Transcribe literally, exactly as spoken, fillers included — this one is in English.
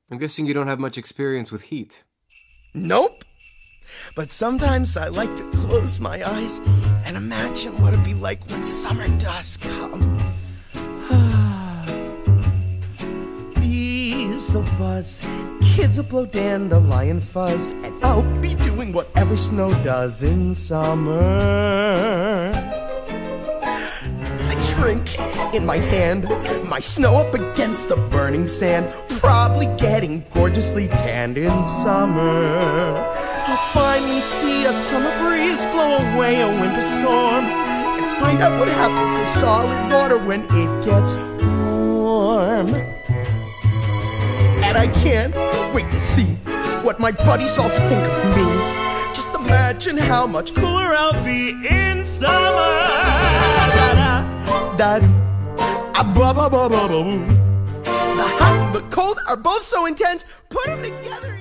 I'm guessing you don't have much experience with heat. Nope. But sometimes I like to close my eyes and imagine what it'd be like when summer does come. Bees will buzz, kids will blow dandelion fuzz, and I'll be doing whatever snow does in summer. I drink in my hand, my snow up against the burning sand, probably getting gorgeously tanned in summer. I'll finally see a summer breeze blow away a winter storm, and find out what happens to solid water when it gets warm. And I can't wait to see what my buddies all think of me. Just imagine how much cooler I'll be in summer. Da-da, ba-ba-ba-ba-ba-boo. The hot and the cold are both so intense, put them together.